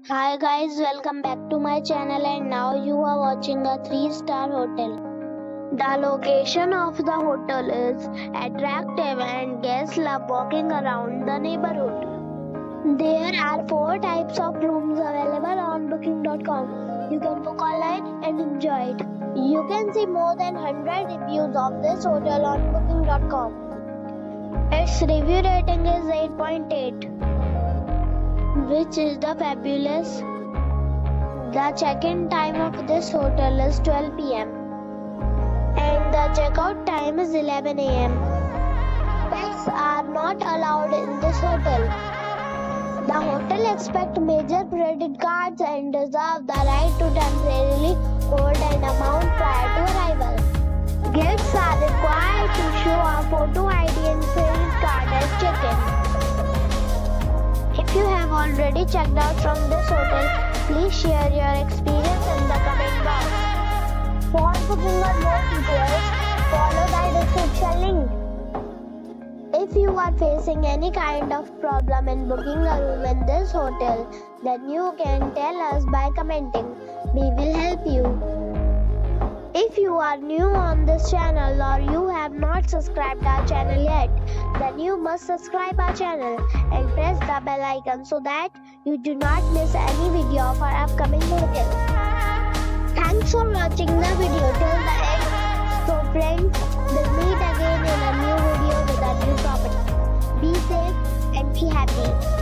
Hi guys, welcome back to my channel and now you are watching a 3-star hotel. The location of the hotel is attractive and guests love walking around the neighborhood. There are 4 types of rooms available on booking.com. You can book online and enjoy it. You can see more than 100 reviews of this hotel on booking.com. Its review rating is 8.8. which is the fabulous. The check-in time of this hotel is 12 p.m. and the check-out time is 11 a.m. Pets are not allowed in this hotel. The hotel accepts major credit cards and reserves the right to temporarily hold an amount prior to arrival. Guests are required to show a photo ID and credit card at check-in. If you have already checked out from this hotel, please share your experience in the comment box. For booking or more details, follow the description link. If you are facing any kind of problem in booking a room in this hotel, then you can tell us by commenting. We will help you. If you are new on this channel or you have not subscribed our channel yet, then you must subscribe our channel and press the bell icon so that you do not miss any video of our upcoming hotels. Thanks for watching the video till the end. So friends, we'll meet again in a new video with a new property. Be safe and be happy.